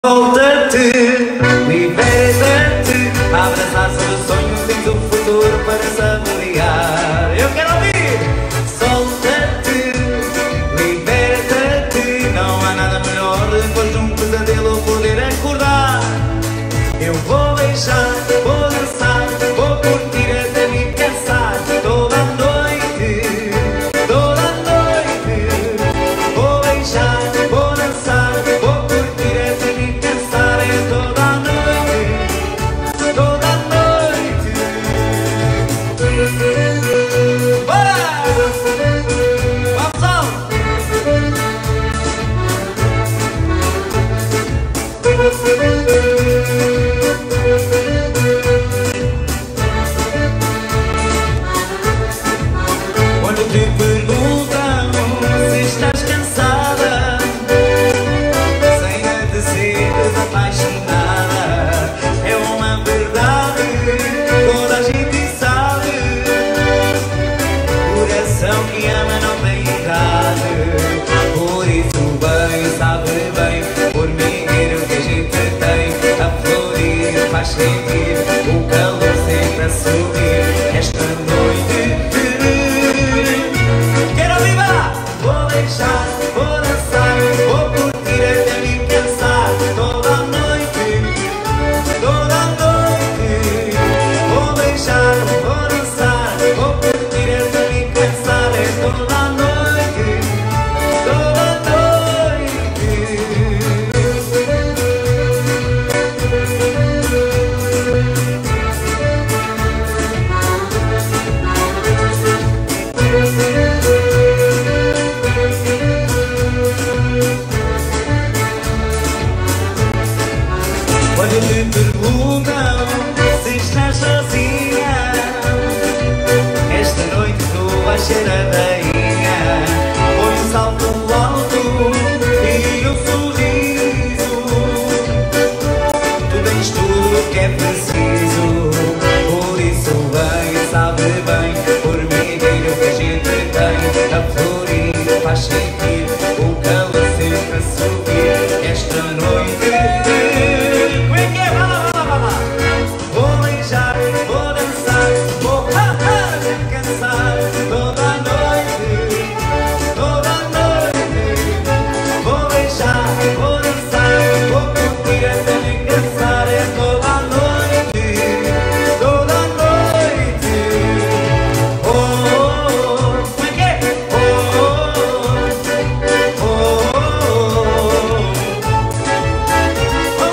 Volta-te, liberta-te, abraçar sobre o sonho, tens o futuro para saborear. Eu quero ouvir! Solta-te, liberta-te, não há nada melhor depois de um pesadelo poder acordar. Eu vou beijar, vou dançar, vou curtir até me cansar. Toda a noite, vou beijar, vou dançar, vou curtir até me cansar. É toda a noite, toda a noite. Bora! Vamos! Quando te perguntam se estás cansada, sem a de seres apaixonada, é uma verdade, toda a gente sabe. Coração que ama não tem idade, por isso bem, sabe bem, formigueiro que a gente tem, a florir faz sentir o calor sempre a subir. Esta noite quero viver, vou deixar, vou dançar, vou curtir até me cansar. Toda a noite, vou deixar, vou dançar, vou curtir até me cansar. É toda a noite, toda a noite. Quando te perguntam se estás sozinha, esta noite tu vais ser a rainha. Põe um salto alto e um sorriso, tu tens tudo o que é preciso. Por isso bem, sabe bem, formigueiro que a gente tem, a florir faz sentir o calor sempre a subir. Esta noite vou beijar, vou dançar, vou descansar. Toda a noite, vou beijar, vou dançar, vou curtir até me cansar. É toda a noite, toda a noite. Oh, como é que é? Oh, oh, oh, oh.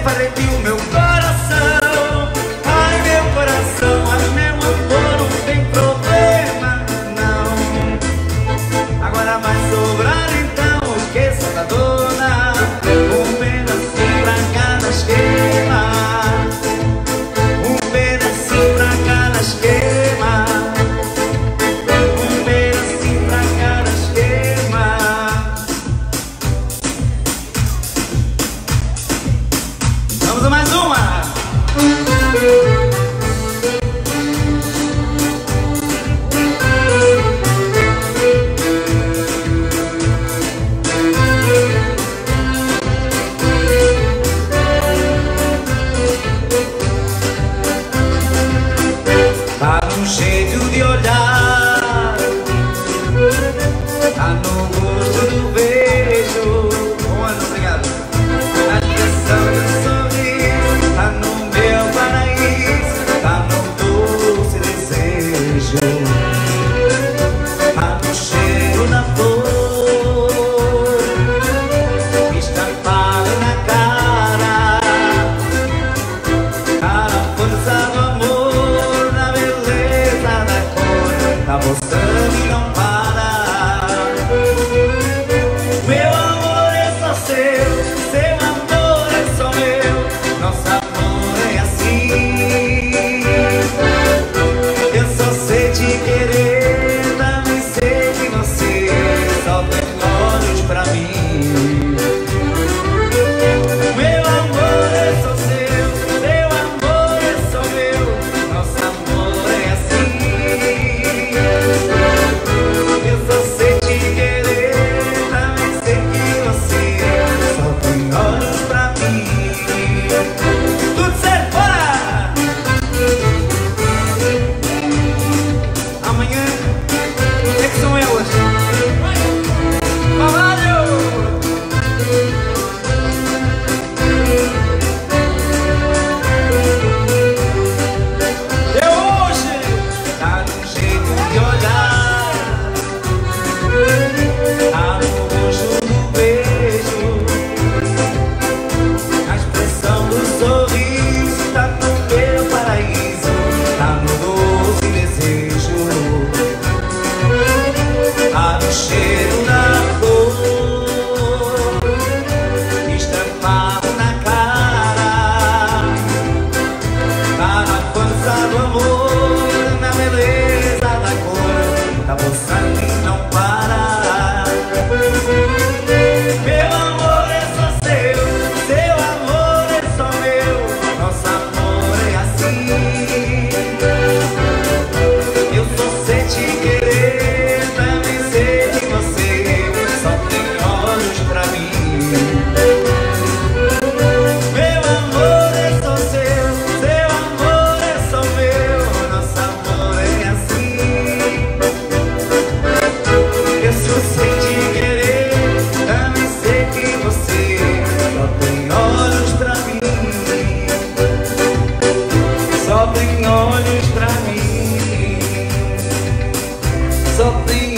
partiu o meu coração. Ai, meu coração, ai, meu amor, não tem problema, não. Agora vai sobrar então o que, Santa Dona? Um pedacinho pra cada esquema. Um pedacinho pra cada esquema. Um pedacinho pra cada esquema. Vamos a mais uma! Tá no jeito de olhar, tá no gosto do beijo. Bom ano, obrigado. Na expressão do sorriso, tá no meu paraíso, tá no doce desejo. Tá no cheiro da flor, estampado na cara. Tá na força do amor, na beleza da cor. Tá mostrando e não para. Meu amor é só seu amor é só meu. Nosso amor é assim. Eu só sei te querer, também sei que você só tem olhos pra mim. Meu amor é só seu amor é só meu. Nosso amor é assim. Eu só sei te querer, também sei que você só tem olhos pra mim. Tudo certo, bora! Amanhã, o que é que são elas? Cavalho! Eu hoje tá no jeito de olhar, tá no rosto do beijo, na expressão do sorriso, tá no meu paraíso, tá no doce desejo, tá no cheiro da flor, estampado na cara. Tá na força do amor, na beleza da cor. Tá mostrando e não para. Meu amor é só seu amor é só meu. Nosso amor é assim. Eu só sei te querer, também sei que você só tem olhos pra mim. Meu amor é só seu amor é só meu. Nosso amor é assim. Eu só sei te querer, também sei que você só tem olhos pra mim. Só tem olhos pra mim. Só tem